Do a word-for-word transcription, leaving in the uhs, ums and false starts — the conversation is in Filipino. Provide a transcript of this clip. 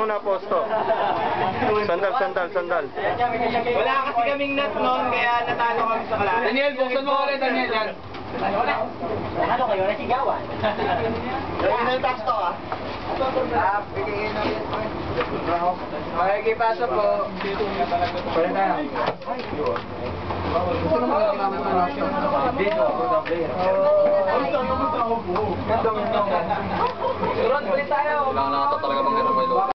muna, posto. Sandal, sandal, sandal. Wala kasi kaming net noon, kaya natalo kami sa klase. Daniel, buksan mo ulit, Daniel, yan. Ano kayo? Nasigawan? Lagyan na yung tax to, ah. Ah, piliin na yun. Okay, pasok po. Pwede na. Gusto naman natin namin mga reaction. Dito ako, sabi. Oo. Gandong ito. Suron, ulit tayo. Kailangan na ata talaga bang gano'n may loob.